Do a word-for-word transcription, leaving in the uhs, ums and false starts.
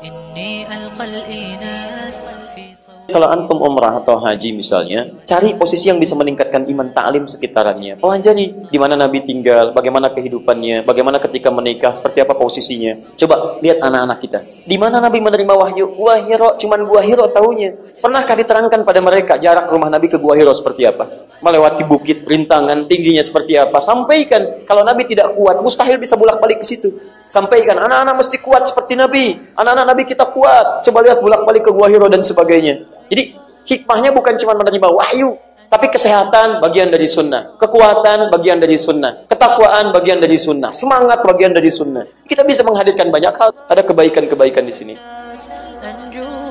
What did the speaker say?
Kalau antum umrah atau haji misalnya, cari posisi yang bisa meningkatkan iman, ta'lim sekitarannya. Pelajari di mana Nabi tinggal, bagaimana kehidupannya, bagaimana ketika menikah, seperti apa posisinya. Coba lihat anak-anak kita. Di mana Nabi menerima wahyu? Gua Hira, cuman Gua Hira tahunya. Pernahkah diterangkan pada mereka jarak rumah Nabi ke Gua Hira seperti apa? Melewati bukit, rintangan, tingginya seperti apa? Sampaikan. Kalau Nabi tidak kuat, mustahil bisa bolak-balik ke situ. Sampaikan, anak-anak mesti kuat seperti Nabi. Anak-anak Nabi kita kuat. Coba lihat bolak-balik ke Gua Hira dan sebagainya. Jadi hikmahnya bukan cuma menerima wahyu, tapi kesehatan bagian dari sunnah, kekuatan bagian dari sunnah, ketakwaan bagian dari sunnah, semangat bagian dari sunnah. Kita bisa menghadirkan banyak hal. Ada kebaikan-kebaikan di sini.